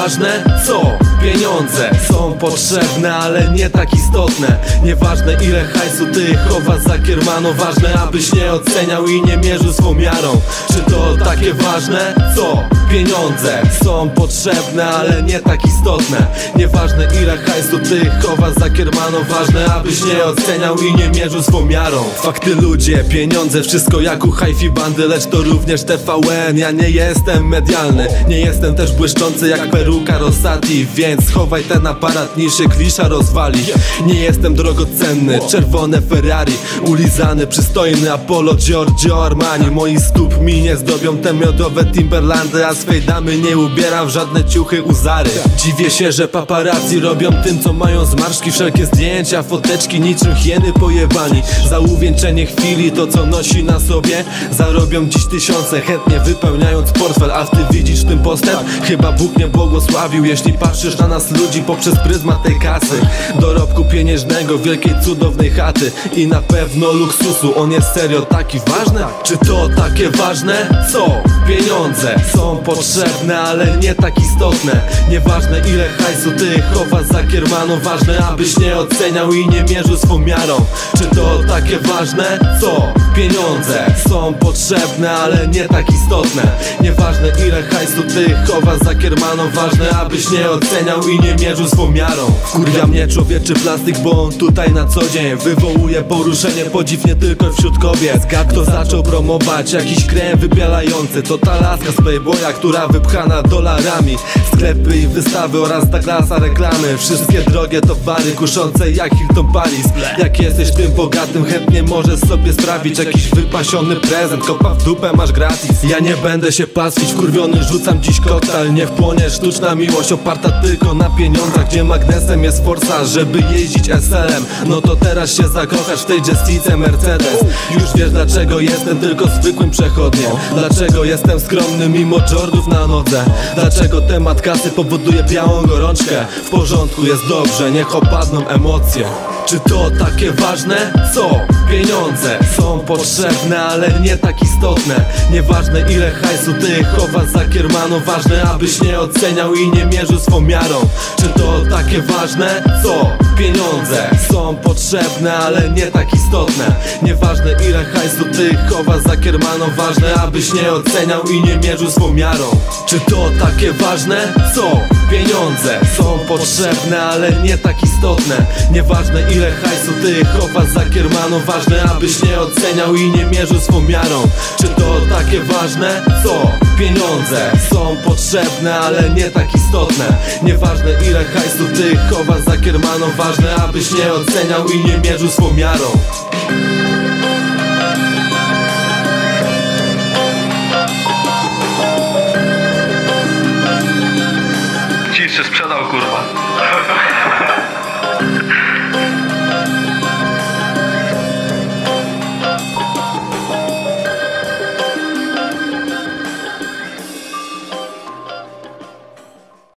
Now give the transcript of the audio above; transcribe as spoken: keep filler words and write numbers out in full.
ważne? Co? Pieniądze są potrzebne, ale nie tak istotne. Nieważne ile hajsu ty chowasz za kiermano, ważne abyś nie oceniał i nie mierzył swą miarą. Czy to takie ważne? Co? Pieniądze są potrzebne, ale nie tak istotne. Nieważne ile hajsu ty chowasz za kiermano, ważne abyś nie oceniał i nie mierzył swą miarą. Fakty, ludzie, pieniądze, wszystko jak u hi-fi bandy, lecz to również T V N. Ja nie jestem medialny, nie jestem też błyszczący jak peruka Rosati, więc schowaj ten aparat, niszy klisza rozwali. Nie jestem drogocenny, czerwone Ferrari, ulizany, przystojny Apollo, Giorgio Armani. Moi stóp mi nie zdobią te miodowe Timberlandy, a swej damy nie ubieram w żadne ciuchy Uzary. Dziwię się, że paparazzi robią tym co mają zmarszczki, wszelkie zdjęcia, foteczki niczym hieny pojebani. Za uwieńczenie chwili to co nosi na sobie zarobią dziś tysiące, chętnie wypełniając portfel. A ty widzisz w tym postęp? Chyba Bóg nie błogosławił, jeśli patrzysz na nas ludzi poprzez pryzmat tej kasy, dorobku pieniężnego, wielkiej cudownej chaty i na pewno luksusu. On jest serio taki ważny? Czy to takie ważne? Co? Pieniądze są potrzebne, ale nie tak istotne. Nieważne ile hajsu ty chowasz za kiermano, ważne abyś nie oceniał i nie mierzył swą miarą. Czy to takie ważne? Co? Pieniądze są potrzebne, ale nie tak istotne. Nieważne ile hajsu ty chowasz za kiermano, ważne abyś nie oceniał i nie mierzył swą miarą. Wkurwia mnie człowieczy plastik, bo on tutaj na co dzień wywołuje poruszenie, podziw nie tylko wśród kobiet. Gad kto zaczął promować jakiś krem wybielający, to ta laska z Playboya, która wypchana dolarami. Sklepy i wystawy oraz Douglasa reklamy, wszystkie drogie towary kuszące jak Hilton Palace. Jak jesteś tym bogatym, chętnie możesz sobie sprawić jakiś wypasiony prezent, kopa w dupę masz gratis. Ja nie będę się pastwić, wkurwiony rzucam dziś koktajl. Nie wpłonie sztuczna miłość oparta tylko na pieniądzach, gdzie magnesem jest forsa, żeby jeździć S L-em. No to teraz się zakochasz w tej Jessice Mercedes. Już wiesz dlaczego jestem tylko zwykłym przechodniem, dlaczego jestem skromny mimo Jordów na nodze, dlaczego temat kasy powoduje białą gorączkę. W porządku, jest dobrze, niech opadną emocje. Czy to takie ważne? Co? Pieniądze są potrzebne, ale nie tak istotne. Nieważne ile hajsu ty chowasz za kiermano, ważne abyś nie oceniał i nie mierzył swą miarą. Czy to takie ważne? Co? Pieniądze są potrzebne, ale nie tak istotne. Nieważne ile hajsu ty chowasz za kiermano, ważne abyś nie oceniał i nie mierzył swą miarą. Czy to takie ważne? Co? Pieniądze są potrzebne, ale nie tak istotne. Nieważne ile hajsu ty chowasz za kiermano, ważne abyś nie oceniał i nie mierzył swą miarą. Czy to takie ważne? Co? Pieniądze są potrzebne, ale nie tak istotne. Nieważne ile hajsu ty chowasz za kiermano, ważne abyś nie oceniał i nie mierzył swą miarą. Ci się sprzedał, kurwa.